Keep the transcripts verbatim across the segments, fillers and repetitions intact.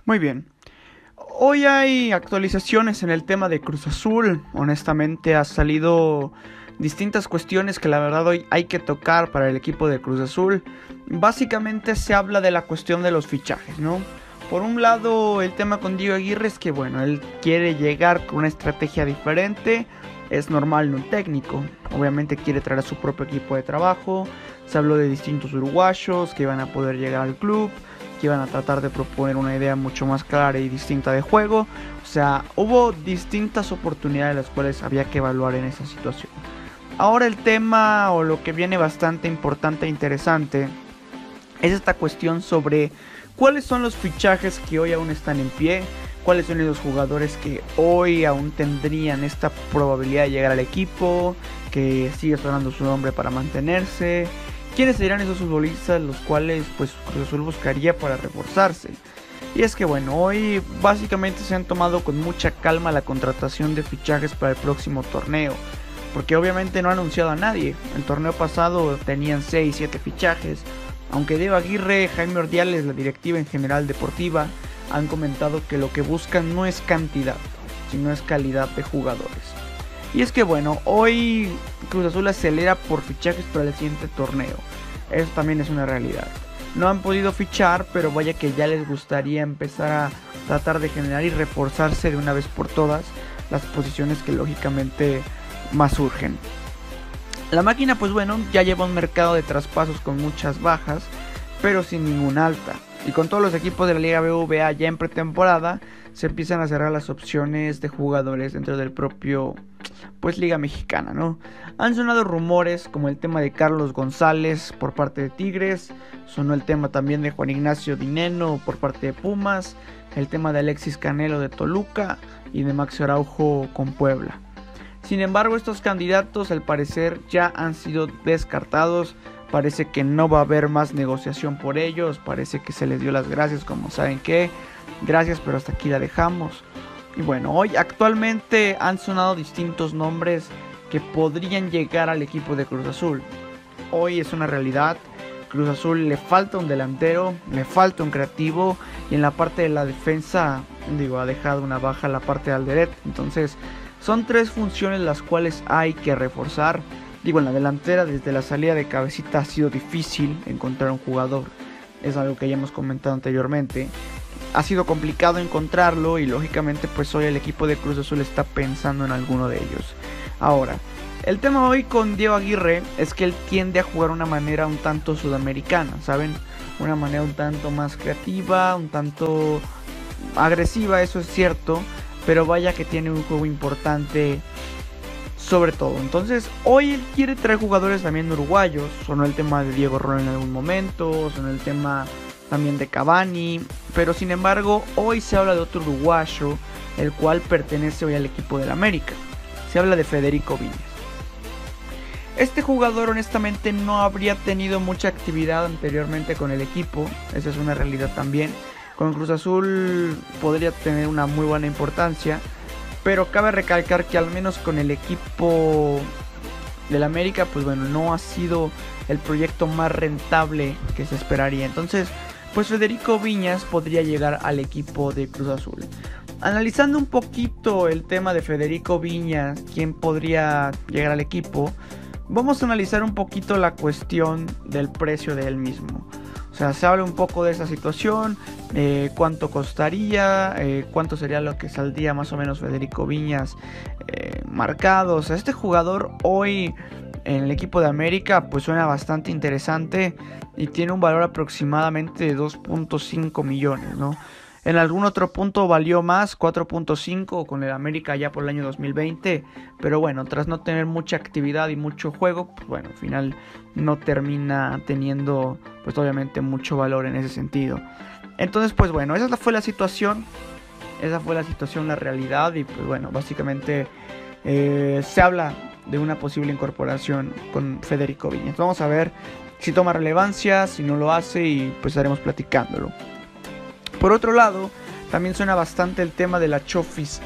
Muy bien. Hoy hay actualizaciones en el tema de Cruz Azul. Honestamente ha salido distintas cuestiones que la verdad hoy hay que tocar para el equipo de Cruz Azul. Básicamente se habla de la cuestión de los fichajes, ¿no? Por un lado, el tema con Diego Aguirre es que, bueno, él quiere llegar con una estrategia diferente. Es normal en un técnico. Obviamente quiere traer a su propio equipo de trabajo. Se habló de distintos uruguayos que iban a poder llegar al club, que iban a tratar de proponer una idea mucho más clara y distinta de juego. O sea, hubo distintas oportunidades las cuales había que evaluar en esa situación. Ahora el tema, o lo que viene bastante importante e interesante, es esta cuestión sobre cuáles son los fichajes que hoy aún están en pie, cuáles son los jugadores que hoy aún tendrían esta probabilidad de llegar al equipo, que sigue sonando su nombre para mantenerse. ¿Quiénes serían esos futbolistas los cuales pues Cruz Azul buscaría para reforzarse? Y es que bueno, hoy básicamente se han tomado con mucha calma la contratación de fichajes para el próximo torneo, porque obviamente no ha anunciado a nadie. El torneo pasado tenían seis siete fichajes, aunque Diego Aguirre, Jaime Ordiales, la directiva en general deportiva, han comentado que lo que buscan no es cantidad, sino es calidad de jugadores. Y es que bueno, hoy Cruz Azul acelera por fichajes para el siguiente torneo. Eso también es una realidad. No han podido fichar, pero vaya que ya les gustaría empezar a tratar de generar y reforzarse de una vez por todas las posiciones que lógicamente más urgen. La máquina pues bueno, ya lleva un mercado de traspasos con muchas bajas, pero sin ninguna alta. Y con todos los equipos de la Liga B V A ya en pretemporada, se empiezan a cerrar las opciones de jugadores dentro del propio pues Liga Mexicana, ¿no? Han sonado rumores como el tema de Carlos González por parte de Tigres, sonó el tema también de Juan Ignacio Dineno por parte de Pumas, el tema de Alexis Canelo de Toluca y de Max Araujo con Puebla. Sin embargo, estos candidatos al parecer ya han sido descartados. Parece que no va a haber más negociación por ellos. Parece que se les dio las gracias, como saben que gracias, pero hasta aquí la dejamos. Y bueno, hoy actualmente han sonado distintos nombres que podrían llegar al equipo de Cruz Azul. Hoy es una realidad. Cruz Azul le falta un delantero, le falta un creativo, y en la parte de la defensa, digo, ha dejado una baja la parte de Alderet. Entonces son tres funciones las cuales hay que reforzar. Digo, en la delantera desde la salida de Cabecita ha sido difícil encontrar un jugador. Es algo que ya hemos comentado anteriormente. Ha sido complicado encontrarlo y lógicamente pues hoy el equipo de Cruz Azul está pensando en alguno de ellos. Ahora, el tema hoy con Diego Aguirre es que él tiende a jugar una manera un tanto sudamericana, ¿saben? Una manera un tanto más creativa, un tanto agresiva, eso es cierto, pero vaya que tiene un juego importante sobre todo. Entonces hoy él quiere traer jugadores también uruguayos. Sonó el tema de Diego Roll en algún momento, sonó el tema también de Cavani, pero sin embargo hoy se habla de otro uruguayo, el cual pertenece hoy al equipo del América. Se habla de Federico Viñas. Este jugador honestamente no habría tenido mucha actividad anteriormente con el equipo, esa es una realidad también. Con Cruz Azul podría tener una muy buena importancia, pero cabe recalcar que al menos con el equipo del América, pues bueno, no ha sido el proyecto más rentable que se esperaría. Entonces, pues Federico Viñas podría llegar al equipo de Cruz Azul. Analizando un poquito el tema de Federico Viñas, quién podría llegar al equipo, vamos a analizar un poquito la cuestión del precio de él mismo. O sea, se habla un poco de esa situación, eh, cuánto costaría, eh, cuánto sería lo que saldría más o menos Federico Viñas eh, marcado. O sea, este jugador hoy en el equipo de América pues suena bastante interesante y tiene un valor aproximadamente de dos punto cinco millones, ¿no? En algún otro punto valió más, cuatro punto cinco con el América ya por el año dos mil veinte, pero bueno, tras no tener mucha actividad y mucho juego, pues bueno, al final no termina teniendo pues obviamente mucho valor en ese sentido. Entonces pues bueno, esa fue la situación, esa fue la situación, la realidad, y pues bueno, básicamente eh, se habla de una posible incorporación con Federico Viñas. Vamos a ver si toma relevancia, si no lo hace, y pues estaremos platicándolo. Por otro lado, también suena bastante el tema de la Chofis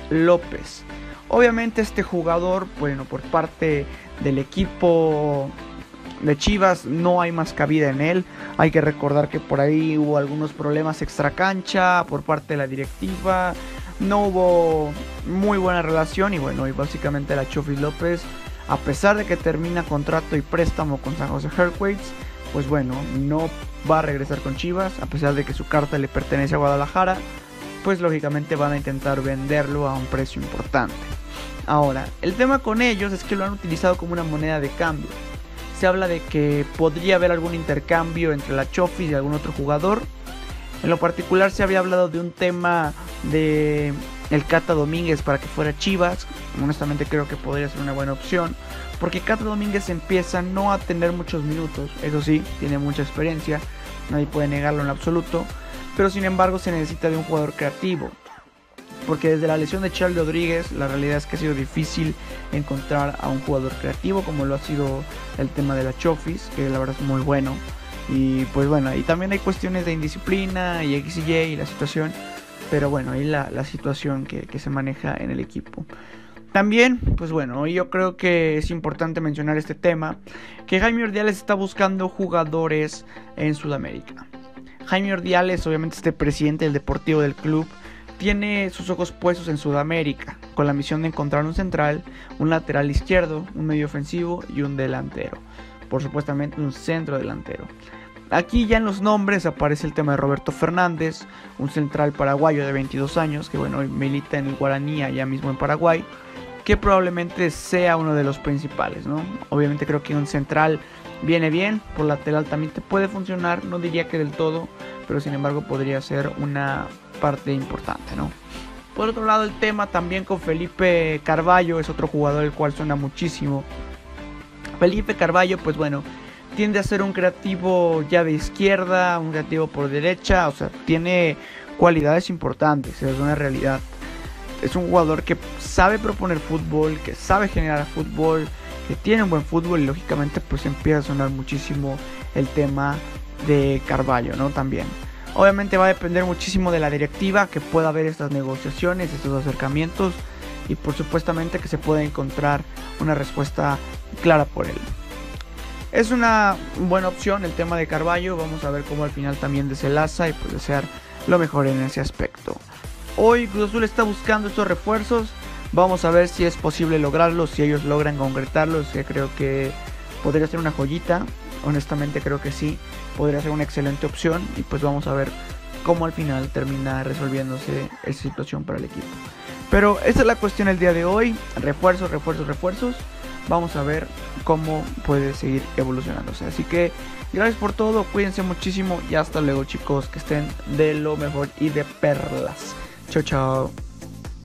de Chivas, no hay más cabida en él. Hay que recordar que por ahí hubo algunos problemas extracancha por parte de la directiva, no hubo muy buena relación y bueno, y básicamente la Chofis López, a pesar de que termina contrato y préstamo con San José Earthquakes, pues bueno, no va a regresar con Chivas, a pesar de que su carta le pertenece a Guadalajara, pues lógicamente van a intentar venderlo a un precio importante. Ahora, el tema con ellos es que lo han utilizado como una moneda de cambio. Se habla de que podría haber algún intercambio entre la Chofis y algún otro jugador. En lo particular se había hablado de un tema de el Cata Domínguez para que fuera Chivas. Honestamente creo que podría ser una buena opción, porque Cata Domínguez empieza no a tener muchos minutos, eso sí, tiene mucha experiencia, nadie puede negarlo en absoluto, pero sin embargo se necesita de un jugador creativo, porque desde la lesión de Charlie Rodríguez la realidad es que ha sido difícil encontrar a un jugador creativo como lo ha sido el tema de la Chofis, que la verdad es muy bueno. Y pues bueno, y también hay cuestiones de indisciplina y X y Y y la situación, pero bueno, ahí la, la situación que, que se maneja en el equipo. También, pues bueno, yo creo que es importante mencionar este tema, que Jaime Ordiales está buscando jugadores en Sudamérica. Jaime Ordiales, obviamente este presidente del deportivo del club, tiene sus ojos puestos en Sudamérica, con la misión de encontrar un central, un lateral izquierdo, un medio ofensivo y un delantero. Por supuestamente un centro delantero. Aquí ya en los nombres aparece el tema de Roberto Fernández, un central paraguayo de veintidós años, que bueno, milita en el Guaraní allá mismo en Paraguay, que probablemente sea uno de los principales, ¿no? Obviamente creo que un central viene bien, por lateral también te puede funcionar, no diría que del todo, pero sin embargo podría ser una parte importante, ¿no? Por otro lado, el tema también con Felipe Carvalho, es otro jugador el cual suena muchísimo. Felipe Carvalho, pues bueno, tiende a ser un creativo ya de izquierda, un creativo por derecha, o sea, tiene cualidades importantes, es una realidad. Es un jugador que sabe proponer fútbol, que sabe generar fútbol, que tiene un buen fútbol y lógicamente pues empieza a sonar muchísimo el tema de Carvalho, ¿no? También. Obviamente va a depender muchísimo de la directiva, que pueda haber estas negociaciones, estos acercamientos y por supuestamente que se pueda encontrar una respuesta clara por él. Es una buena opción el tema de Carvalho, vamos a ver cómo al final también desenlaza y pues desear lo mejor en ese aspecto. Hoy Cruz Azul está buscando estos refuerzos, vamos a ver si es posible lograrlos, si ellos logran concretarlos, que creo que podría ser una joyita, honestamente creo que sí, podría ser una excelente opción y pues vamos a ver cómo al final termina resolviéndose esa situación para el equipo. Pero esta es la cuestión el día de hoy, refuerzos, refuerzos, refuerzos. Vamos a ver cómo puede seguir evolucionándose. Así que gracias por todo, cuídense muchísimo y hasta luego chicos, que estén de lo mejor y de perlas. Chao, chao.